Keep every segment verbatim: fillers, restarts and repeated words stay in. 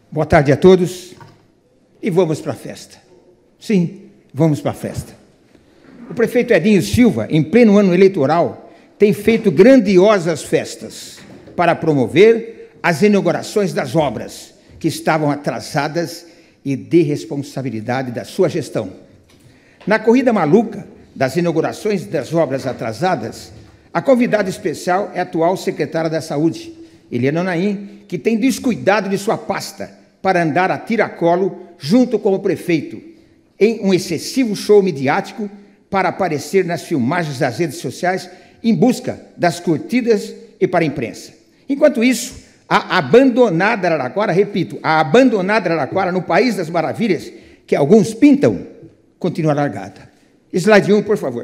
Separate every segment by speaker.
Speaker 1: Boa tarde a todos e vamos para a festa. Sim, vamos para a festa. O prefeito Edinho Silva, em pleno ano eleitoral, tem feito grandiosas festas para promover as inaugurações das obras que estavam atrasadas e de responsabilidade da sua gestão. Na corrida maluca das inaugurações das obras atrasadas, a convidada especial é a atual secretária da Saúde, Eliana Naim, que tem descuidado de sua pasta para andar a tiracolo junto com o prefeito, em um excessivo show midiático para aparecer nas filmagens das redes sociais em busca das curtidas e para a imprensa. Enquanto isso, a abandonada Araraquara, repito, a abandonada Araraquara no País das Maravilhas, que alguns pintam, continua largada. Slide um, por favor.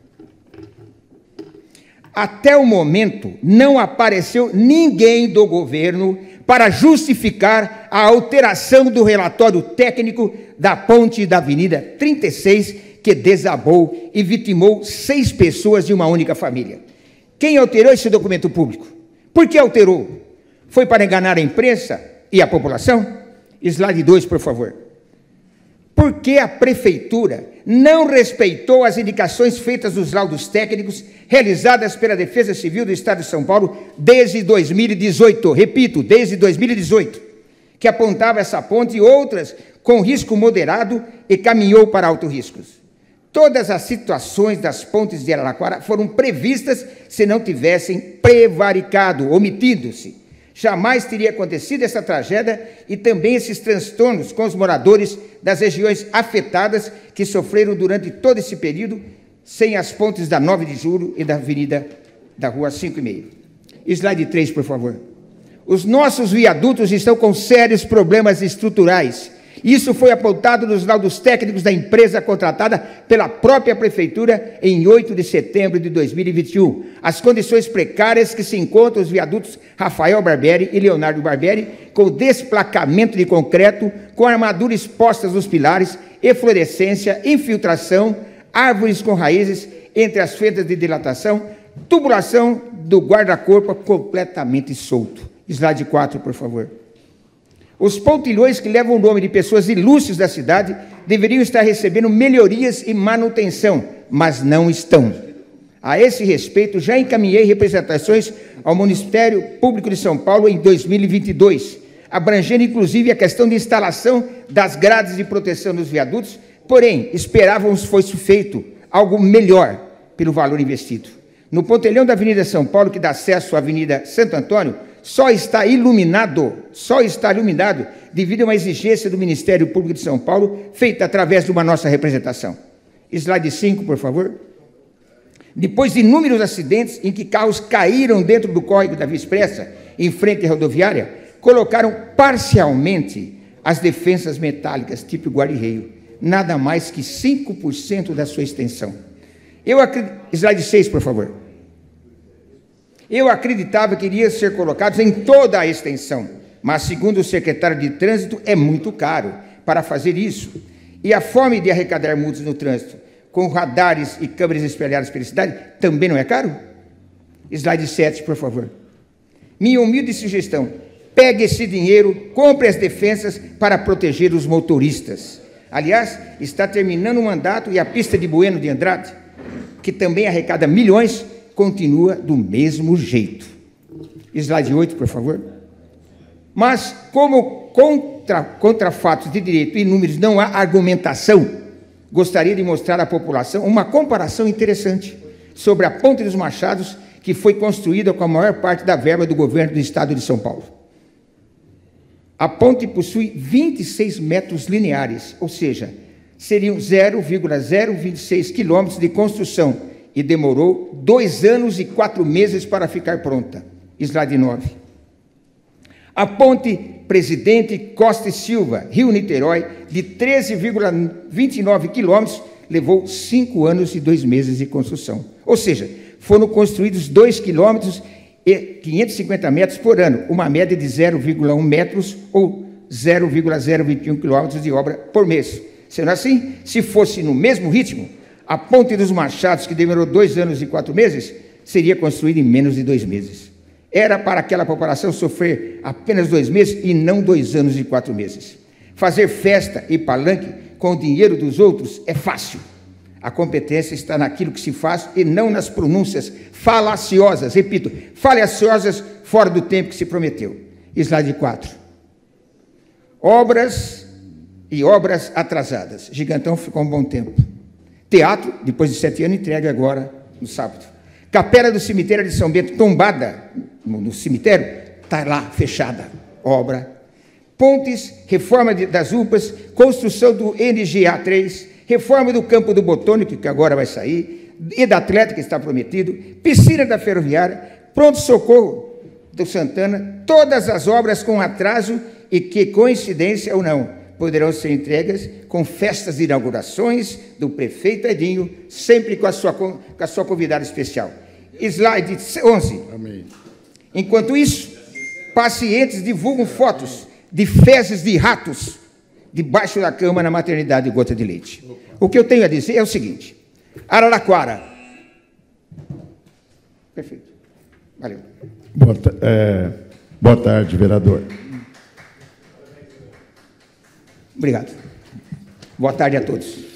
Speaker 1: Até o momento, não apareceu ninguém do governo para justificar a alteração do relatório técnico da ponte da Avenida trinta e seis, que desabou e vitimou seis pessoas de uma única família. Quem alterou esse documento público? Por que alterou? Foi para enganar a imprensa e a população? Slide dois, por favor. Por que a prefeitura não respeitou as indicações feitas nos laudos técnicos realizadas pela Defesa Civil do Estado de São Paulo desde dois mil e dezoito? Repito, desde dois mil e dezoito, que apontava essa ponte e outras com risco moderado e caminhou para altos riscos. Todas as situações das pontes de Araraquara foram previstas se não tivessem prevaricado, omitido-se. Jamais teria acontecido essa tragédia e também esses transtornos com os moradores das regiões afetadas que sofreram durante todo esse período sem as pontes da nove de julho e da Avenida da Rua cinco e meio. Slide três, por favor. Os nossos viadutos estão com sérios problemas estruturais. Isso foi apontado nos laudos técnicos da empresa contratada pela própria prefeitura em oito de setembro de dois mil e vinte e um. As condições precárias que se encontram os viadutos Rafael Barbieri e Leonardo Barbieri, com desplacamento de concreto, com armaduras expostas nos pilares, eflorescência, infiltração, árvores com raízes entre as fendas de dilatação, tubulação do guarda-corpo completamente solto. Slide quatro, por favor. Os pontilhões que levam o nome de pessoas ilustres da cidade deveriam estar recebendo melhorias e manutenção, mas não estão. A esse respeito, já encaminhei representações ao Ministério Público de São Paulo em dois mil e vinte e dois, abrangendo inclusive a questão de instalação das grades de proteção nos viadutos, porém, esperávamos fosse feito algo melhor pelo valor investido. No pontilhão da Avenida São Paulo, que dá acesso à Avenida Santo Antônio, só está iluminado, só está iluminado devido a uma exigência do Ministério Público de São Paulo, feita através de uma nossa representação. Slide cinco, por favor. Depois de inúmeros acidentes em que carros caíram dentro do córrego da Via Expressa, em frente à rodoviária, colocaram parcialmente as defensas metálicas, tipo guarda-reio, nada mais que cinco por cento da sua extensão. Eu acredito... Slide seis, por favor. Eu acreditava que iria ser colocados em toda a extensão, mas, segundo o secretário de Trânsito, é muito caro para fazer isso. E a forma de arrecadar multas no trânsito, com radares e câmeras espalhadas pela cidade, também não é caro? Slide sete, por favor. Minha humilde sugestão, pegue esse dinheiro, compre as defensas para proteger os motoristas. Aliás, está terminando o mandato e a pista de Bueno de Andrade, que também arrecada milhões, continua do mesmo jeito. Slide oito, por favor. Mas, como contra, contra fatos de direito e números não há argumentação, gostaria de mostrar à população uma comparação interessante sobre a Ponte dos Machados, que foi construída com a maior parte da verba do governo do estado de São Paulo. A ponte possui vinte e seis metros lineares, ou seja, seriam zero vírgula zero vinte e seis quilômetros de construção, e demorou dois anos e quatro meses para ficar pronta. Slide nove. A ponte Presidente Costa e Silva, Rio-Niterói, de treze vírgula vinte e nove quilômetros, levou cinco anos e dois meses de construção. Ou seja, foram construídos dois quilômetros e quinhentos e cinquenta metros por ano, uma média de zero vírgula um metros ou zero vírgula zero vinte e um quilômetros de obra por mês. Sendo assim, se fosse no mesmo ritmo, a Ponte dos Machados, que demorou dois anos e quatro meses, seria construída em menos de dois meses. Era para aquela população sofrer apenas dois meses e não dois anos e quatro meses. Fazer festa e palanque com o dinheiro dos outros é fácil. A competência está naquilo que se faz e não nas pronúncias falaciosas. Repito, falaciosas fora do tempo que se prometeu. Slide quatro. Obras e obras atrasadas. Gigantão ficou um bom tempo. Teatro, depois de sete anos, entregue agora no sábado. Capela do cemitério de São Bento, tombada no, no cemitério, está lá, fechada. Obra. Pontes, reforma de, das U P As, construção do N G A três, reforma do campo do Botânico, que agora vai sair, e da Atlética, que está prometido, piscina da Ferroviária, pronto-socorro do Santana, todas as obras com atraso e que, coincidência ou não, poderão ser entregas com festas de inaugurações do prefeito Edinho, sempre com a sua, com a sua convidada especial. Slide onze. Amém. Enquanto isso, pacientes divulgam fotos de fezes de ratos debaixo da cama na maternidade de Gota de Leite. O que eu tenho a dizer é o seguinte: Araraquara. Perfeito. Valeu.
Speaker 2: Boa, é, boa tarde, vereador.
Speaker 1: Obrigado. Boa tarde a todos.